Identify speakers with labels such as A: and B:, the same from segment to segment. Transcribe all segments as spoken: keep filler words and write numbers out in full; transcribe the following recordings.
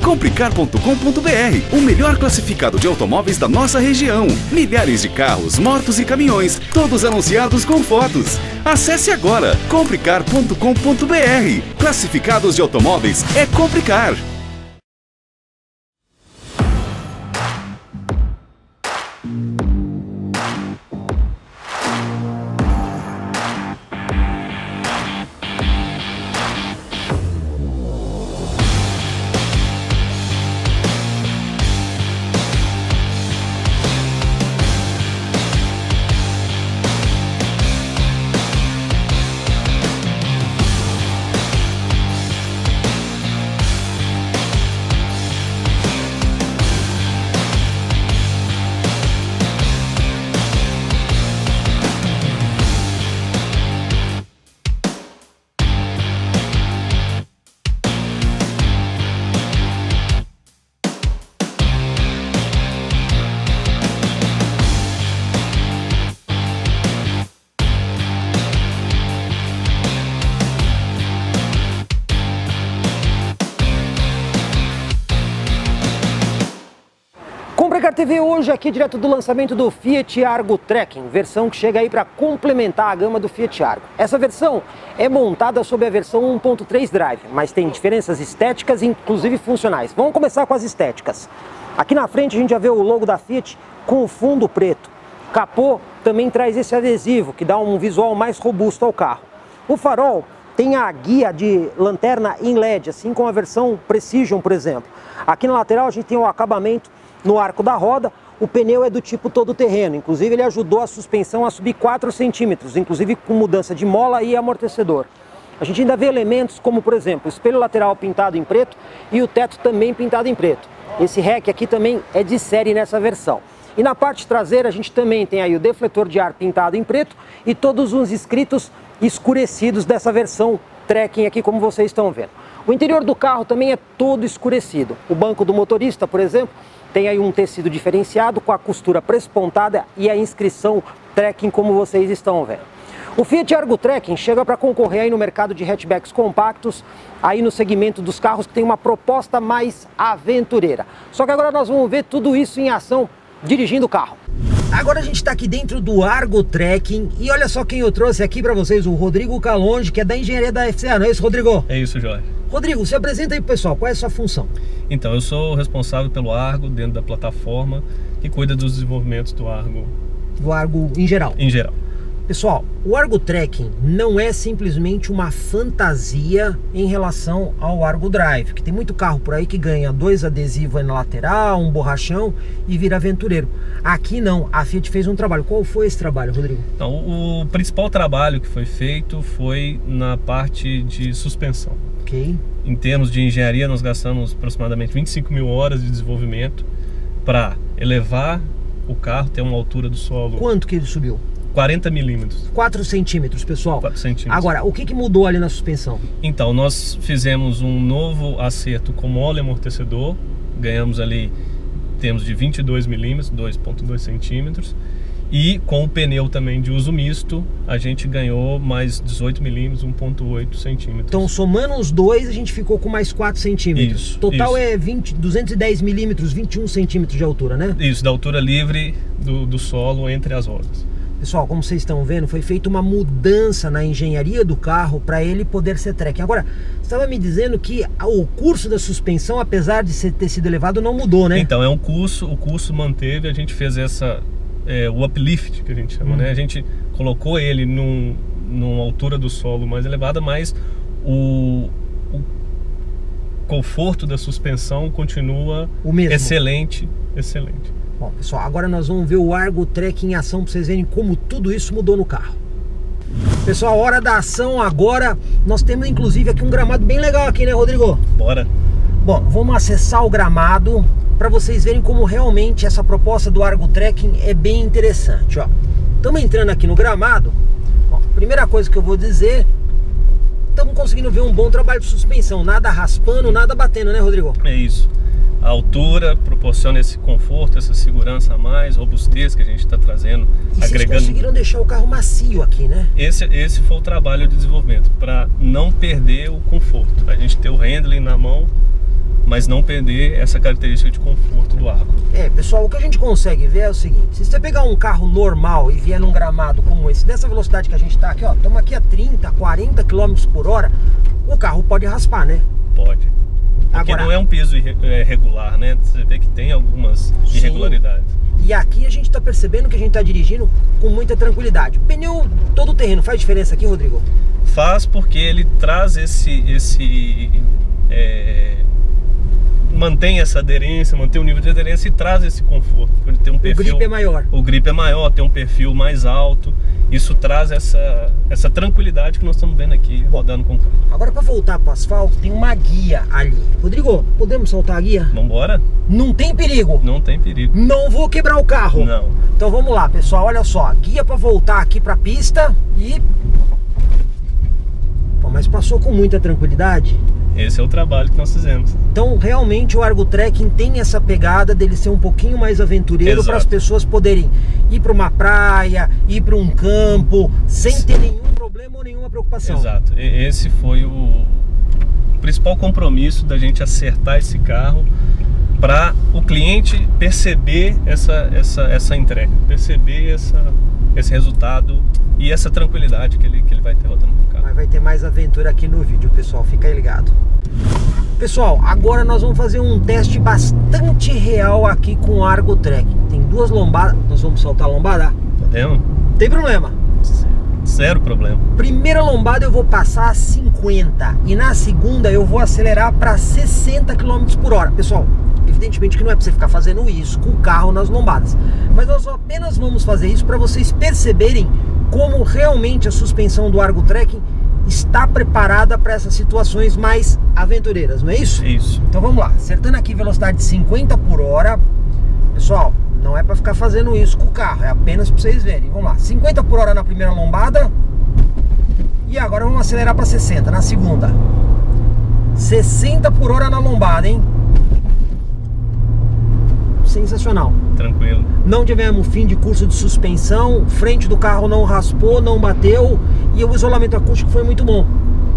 A: Comprecar ponto com ponto br, o melhor classificado de automóveis da nossa região. Milhares de carros, motos e caminhões, todos anunciados com fotos. Acesse agora Comprecar ponto com ponto br. Classificados de automóveis é Comprecar.
B: Comprecar T V hoje aqui direto do lançamento do Fiat Argo Trekking, versão que chega aí para complementar a gama do Fiat Argo. Essa versão é montada sob a versão um ponto três Drive, mas tem diferenças estéticas e inclusive funcionais. Vamos começar com as estéticas. Aqui na frente a gente já vê o logo da Fiat com o fundo preto. O capô também traz esse adesivo que dá um visual mais robusto ao carro. O farol tem a guia de lanterna em L E D, assim como a versão Precision, por exemplo. Aqui na lateral a gente tem o acabamento no arco da roda. O pneu é do tipo todo terreno, inclusive ele ajudou a suspensão a subir quatro centímetros, inclusive com mudança de mola e amortecedor. A gente ainda vê elementos como, por exemplo, o espelho lateral pintado em preto e o teto também pintado em preto. Esse rack aqui também é de série nessa versão. E na parte traseira a gente também tem aí o defletor de ar pintado em preto e todos os inscritos escurecidos dessa versão Trekking aqui, como vocês estão vendo. O interior do carro também é todo escurecido. O banco do motorista, por exemplo, tem aí um tecido diferenciado com a costura prespontada e a inscrição Trekking, como vocês estão vendo. O Fiat Argo Trekking chega para concorrer aí no mercado de hatchbacks compactos, aí no segmento dos carros que tem uma proposta mais aventureira. Só que agora nós vamos ver tudo isso em ação dirigindo o carro. Agora a gente está aqui dentro do Argo Trekking e olha só quem eu trouxe aqui para vocês, o Rodrigo Calonge, que é da engenharia da F C A, não é isso, Rodrigo?
C: É isso, Jorge.
B: Rodrigo, se apresenta aí pro pessoal, qual é a sua função?
C: Então, eu sou responsável pelo Argo dentro da plataforma que cuida dos desenvolvimentos do Argo.
B: Do Argo em geral?
C: Em geral.
B: Pessoal, o Argo Trekking não é simplesmente uma fantasia em relação ao Argo Drive, que tem muito carro por aí que ganha dois adesivos aí na lateral, um borrachão e vira aventureiro. Aqui não, a Fiat fez um trabalho. Qual foi esse trabalho, Rodrigo?
C: Então, o principal trabalho que foi feito foi na parte de suspensão.
B: Ok.
C: Em termos de engenharia, nós gastamos aproximadamente vinte e cinco mil horas de desenvolvimento para elevar o carro, ter uma altura do solo.
B: Quanto que ele subiu?
C: quarenta milímetros.
B: quatro centímetros, pessoal.
C: quatro centímetros.
B: Agora, o que, que mudou ali na suspensão?
C: Então, nós fizemos um novo acerto com mola e amortecedor. Ganhamos ali, temos de vinte e dois milímetros, dois vírgula dois centímetros. E com o pneu também de uso misto, a gente ganhou mais dezoito milímetros, um vírgula oito centímetros.
B: Então, somando os dois, a gente ficou com mais quatro centímetros.
C: Isso.
B: Total
C: isso.
B: é vinte, duzentos e dez milímetros, vinte e um centímetros de altura, né?
C: Isso, da altura livre do, do solo entre as rodas.
B: Pessoal, como vocês estão vendo, foi feita uma mudança na engenharia do carro para ele poder ser trekking. Agora, você estava me dizendo que o curso da suspensão, apesar de ter sido elevado, não mudou, né?
C: Então, é um curso, o curso manteve, a gente fez essa, é, o uplift, que a gente chama, hum. né? A gente colocou ele num, numa altura do solo mais elevada, mas o, o conforto da suspensão continua
B: o mesmo.
C: excelente, excelente.
B: Bom, pessoal, agora nós vamos ver o Argo Trekking em ação para vocês verem como tudo isso mudou no carro. Pessoal, hora da ação agora. Nós temos inclusive aqui um gramado bem legal aqui, né, Rodrigo?
C: Bora.
B: Bom, vamos acessar o gramado para vocês verem como realmente essa proposta do Argo Trekking é bem interessante, ó. Estamos entrando aqui no gramado. Ó, primeira coisa que eu vou dizer, estamos conseguindo ver um bom trabalho de suspensão, nada raspando, nada batendo, né, Rodrigo?
C: É isso. A altura proporciona esse conforto, essa segurança a mais, robustez que a gente está trazendo,
B: e
C: agregando.
B: Vocês conseguiram deixar o carro macio aqui, né?
C: Esse, esse foi o trabalho de desenvolvimento, para não perder o conforto. A gente ter o handling na mão mas não perder essa característica de conforto do Argo.
B: É, pessoal, o que a gente consegue ver é o seguinte: se você pegar um carro normal e vier num gramado como esse, nessa velocidade que a gente tá aqui, ó, estamos aqui a trinta, quarenta quilômetros por hora, o carro pode raspar, né?
C: Pode. Porque
B: Agora,
C: não é um piso irregular, né? Você vê que tem algumas irregularidades.
B: E aqui a gente tá percebendo que a gente tá dirigindo com muita tranquilidade. O pneu todo terreno faz diferença aqui, Rodrigo?
C: Faz, porque ele traz esse... esse é, mantém essa aderência, mantém o nível de aderência e traz esse conforto. Ele tem um perfil,
B: o grip é maior.
C: O grip é maior, tem um perfil mais alto. Isso traz essa, essa tranquilidade que nós estamos vendo aqui rodando com o carro.
B: Agora, para voltar para o asfalto, tem uma guia ali. Rodrigo, podemos soltar a guia?
C: Vamos embora?
B: Não tem perigo?
C: Não tem perigo.
B: Não vou quebrar o carro?
C: Não.
B: Então vamos lá, pessoal, olha só. Guia para voltar aqui para a pista e... Pô, mas passou com muita tranquilidade.
C: Esse é o trabalho que nós fizemos.
B: Então, realmente, o Argo Trekking tem essa pegada dele ser um pouquinho mais aventureiro, para as pessoas poderem ir para uma praia, ir para um campo, sem ter nenhum problema ou nenhuma preocupação.
C: Exato. Esse foi o principal compromisso da gente acertar esse carro, para o cliente perceber essa, essa, essa entrega, perceber essa, esse resultado e essa tranquilidade que ele, que ele vai ter rodando com o carro.
B: Mas vai ter mais aventura aqui no vídeo, pessoal, fica aí ligado. Pessoal, agora nós vamos fazer um teste bastante real aqui com o Argo Trekking. Tem duas lombadas, nós vamos soltar a lombada?
C: Podemos?
B: Tem problema.
C: Zero problema.
B: Primeira lombada eu vou passar a cinquenta e na segunda eu vou acelerar para sessenta quilômetros por hora. Pessoal, evidentemente que não é para você ficar fazendo isso com o carro nas lombadas, mas nós apenas vamos fazer isso para vocês perceberem como realmente a suspensão do Argo Trekking está preparada para essas situações mais aventureiras, não é isso?
C: Isso.
B: Então vamos lá, acertando aqui velocidade de cinquenta por hora. Pessoal, não é para ficar fazendo isso com o carro, é apenas para vocês verem. Vamos lá, cinquenta por hora na primeira lombada. E agora vamos acelerar para sessenta na segunda. sessenta por hora na lombada, hein? Sensacional.
C: Tranquilo.
B: Não tivemos fim de curso de suspensão, frente do carro não raspou, não bateu e o isolamento acústico foi muito bom.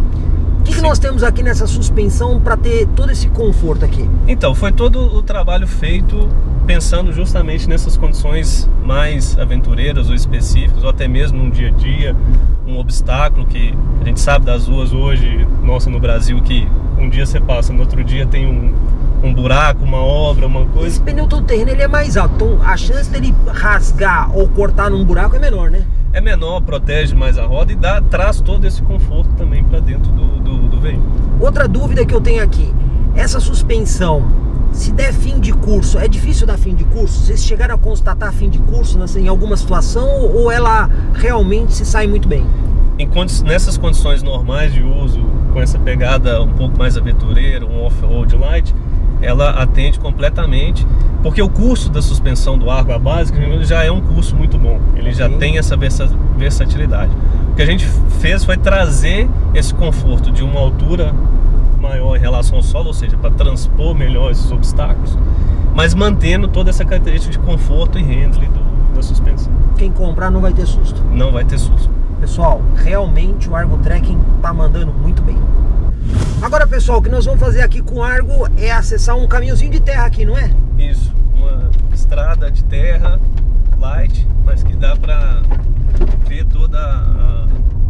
B: O que, que nós temos aqui nessa suspensão para ter todo esse conforto aqui?
C: Então, foi todo o trabalho feito pensando justamente nessas condições mais aventureiras ou específicas, ou até mesmo no dia a dia, um obstáculo que a gente sabe das ruas hoje, nossa, no Brasil, que um dia você passa, no outro dia tem um, um buraco, uma obra, uma coisa.
B: Esse pneu todo terreno ele é mais alto, então a chance dele rasgar ou cortar num buraco é menor, né?
C: É menor, protege mais a roda e dá, traz todo esse conforto também para dentro do, do, do veículo.
B: Outra dúvida que eu tenho aqui, essa suspensão, se der fim de curso, é difícil dar fim de curso? Vocês chegaram a constatar fim de curso em alguma situação ou ela realmente se sai muito bem?
C: Em, nessas condições normais de uso, com essa pegada um pouco mais aventureira, um off-road light, ela atende completamente, porque o curso da suspensão do Argo, a básica, já é um curso muito bom, ele já
B: Sim.
C: tem essa versatilidade. O que a gente fez foi trazer esse conforto de uma altura maior em relação ao solo, ou seja, para transpor melhor esses obstáculos, mas mantendo toda essa característica de conforto e handling do, da suspensão.
B: Quem comprar não vai ter susto.
C: Não vai ter susto.
B: Pessoal, realmente o Argo Trekking tá mandando muito bem. Agora, pessoal, o que nós vamos fazer aqui com o Argo é acessar um caminhozinho de terra aqui, não é?
C: Isso, uma estrada de terra light, mas que dá para ver toda a,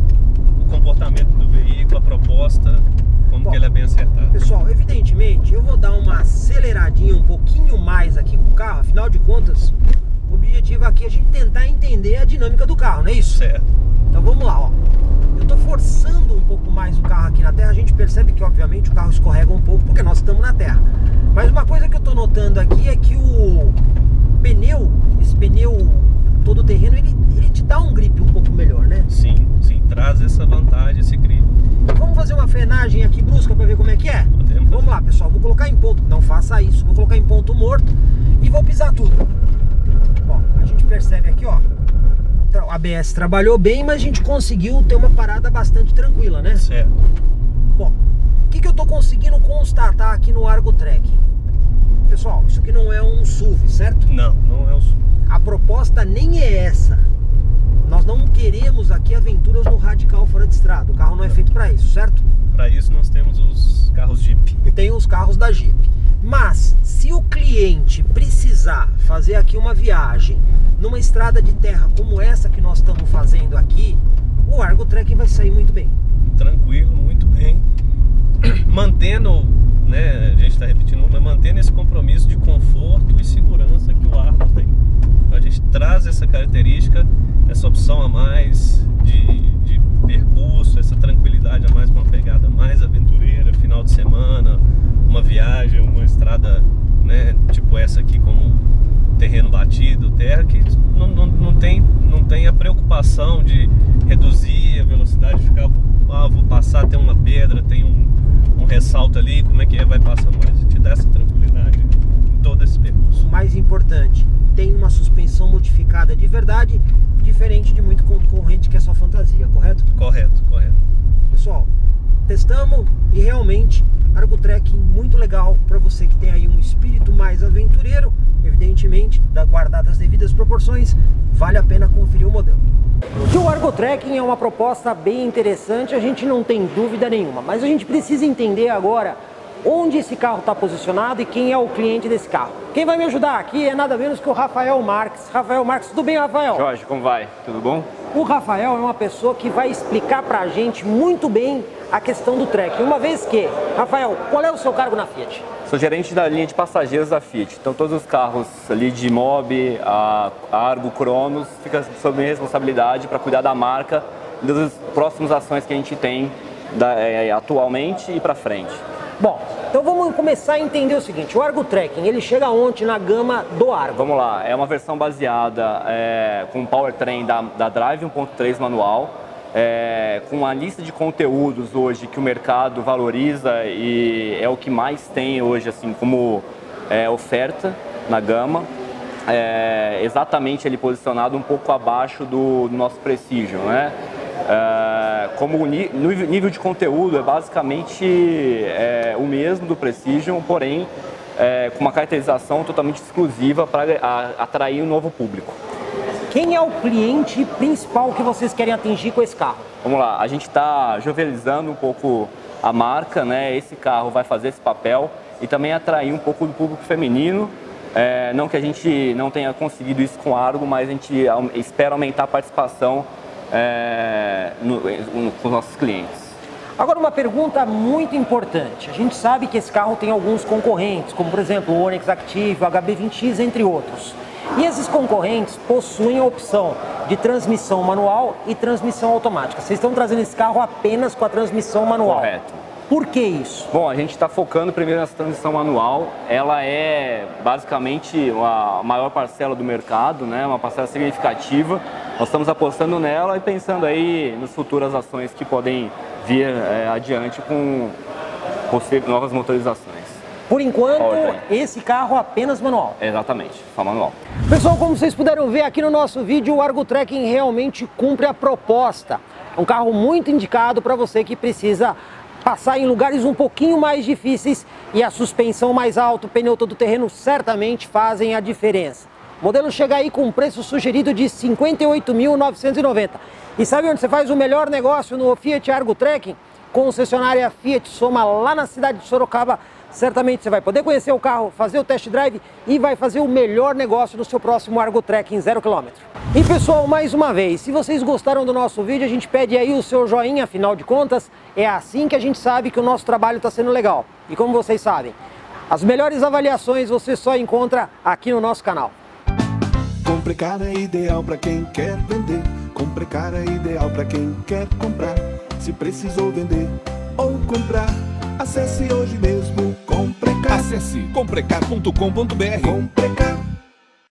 C: o comportamento do veículo, a proposta, como Bom, que ele é bem acertado.
B: Pessoal, evidentemente eu vou dar uma aceleradinha um pouquinho mais aqui com o carro, afinal de contas, o objetivo aqui é a gente tentar entender a dinâmica do carro, não é isso?
C: Certo.
B: Então vamos lá, ó. Eu tô forçando um pouco mais o carro aqui na terra. A gente percebe que, obviamente, o carro escorrega um pouco porque nós estamos na terra. Mas uma coisa que eu tô notando aqui é que o pneu, esse pneu todo terreno, ele, ele te dá um grip um pouco melhor, né?
C: Sim, sim, traz essa vantagem, esse grip.
B: Vamos fazer uma frenagem aqui brusca para ver como é que é?
C: Podemos.
B: Vamos lá, pessoal. Vou colocar em ponto, não faça isso. Vou colocar em ponto morto e vou pisar tudo. Bom, a gente percebe aqui, ó. A A B S trabalhou bem, mas a gente conseguiu ter uma parada bastante tranquila, né?
C: Certo.
B: Bom, o que, que eu tô conseguindo constatar aqui no Argo Trekking? Pessoal, isso aqui não é um S U V, certo?
C: Não, não é um S U V.
B: A proposta nem é essa. Nós não queremos aqui aventuras no radical fora de estrada. O carro não é feito para isso, certo?
C: Para isso nós temos os carros Jeep.
B: Tem os carros da Jeep. Mas se o cliente precisar fazer aqui uma viagem numa estrada de terra como essa que nós estamos fazendo aqui, o Argo Trekking vai sair muito bem. Tranquilo, muito bem.
C: Mantendo, né, a gente está repetindo, mas mantendo esse compromisso de conforto e segurança que o Argo tem. Então a gente traz essa característica, essa opção a mais de, de percurso, essa tranquilidade a mais, uma pegada mais aventureira, final de semana, uma viagem, uma estrada, né, tipo essa aqui, como terreno batido, terra que não, não, não, tem, não tem a preocupação de reduzir a velocidade, ficar, ah, vou passar, tem uma pedra, tem um, um ressalto ali, como é que é, vai passando mais. Te dá essa tranquilidade em todo esse percurso.
B: O mais importante, tem uma suspensão modificada de verdade, diferente de muito concorrente que é só fantasia, correto?
C: Correto, correto.
B: Pessoal, testamos e realmente Argo Trekking muito legal para você que tem aí um espírito mais aventureiro, evidentemente, guardadas as devidas proporções, vale a pena conferir o modelo. Que o Argo Trekking é uma proposta bem interessante, a gente não tem dúvida nenhuma, mas a gente precisa entender agora onde esse carro está posicionado e quem é o cliente desse carro. Quem vai me ajudar aqui é nada menos que o Rafael Marques. Rafael Marques, tudo bem, Rafael?
D: Jorge, como vai? Tudo bom?
B: O Rafael é uma pessoa que vai explicar pra gente muito bem a questão do trekking. Uma vez que, Rafael, qual é o seu cargo na Fiat?
D: Sou gerente da linha de passageiros da Fiat. Então todos os carros ali de Mobi, a Argo, Cronos, fica sob minha responsabilidade para cuidar da marca e das próximas ações que a gente tem da, é, atualmente e para frente.
B: Bom, então vamos começar a entender o seguinte, o Argo Trekking, ele chega onde na gama do Argo?
D: Vamos lá, é uma versão baseada é, com o powertrain da, da Drive um ponto três manual, é, com uma lista de conteúdos hoje que o mercado valoriza e é o que mais tem hoje assim como é, oferta na gama. É, exatamente ele posicionado um pouco abaixo do, do nosso Precision, né? É, como o nível de conteúdo é basicamente é, o mesmo do Precision, porém é, com uma caracterização totalmente exclusiva para atrair um novo público.
B: Quem é o cliente principal que vocês querem atingir com esse carro?
D: Vamos lá, a gente está jovializando um pouco a marca, né? Esse carro vai fazer esse papel e também atrair um pouco do público feminino. É, não que a gente não tenha conseguido isso com o Argo, mas a gente espera aumentar a participação É, no, no, com os nossos clientes.
B: Agora uma pergunta muito importante, a gente sabe que esse carro tem alguns concorrentes, como por exemplo o Onix Active, o H B vinte X, entre outros. E esses concorrentes possuem a opção de transmissão manual e transmissão automática. Vocês estão trazendo esse carro apenas com a transmissão manual.
D: Correto.
B: Por que isso?
D: Bom, a gente está focando primeiro nessa transmissão manual. Ela é basicamente a maior parcela do mercado, né? Uma parcela significativa. Nós estamos apostando nela e pensando aí nas futuras ações que podem vir é, adiante com novas motorizações.
B: Por enquanto, esse carro apenas manual.
D: Exatamente, só manual.
B: Pessoal, como vocês puderam ver aqui no nosso vídeo, o Argo Trekking realmente cumpre a proposta. É um carro muito indicado para você que precisa passar em lugares um pouquinho mais difíceis e a suspensão mais alta, o pneu todo terreno certamente fazem a diferença. O modelo chega aí com um preço sugerido de cinquenta e oito mil novecentos e noventa reais. E sabe onde você faz o melhor negócio no Fiat Argo Trekking? Concessionária Fiat Soma lá na cidade de Sorocaba. Certamente você vai poder conhecer o carro, fazer o test drive e vai fazer o melhor negócio no seu próximo Argo Trekking zero quilômetro. E pessoal, mais uma vez, se vocês gostaram do nosso vídeo, a gente pede aí o seu joinha, afinal de contas, é assim que a gente sabe que o nosso trabalho está sendo legal. E como vocês sabem, as melhores avaliações você só encontra aqui no nosso canal.
E: Comprecar é ideal para quem quer vender. Comprecar é ideal para quem quer comprar. Se precisou vender ou comprar, acesse hoje mesmo Comprecar.
A: Acesse comprecar ponto com ponto br.
E: Comprecar.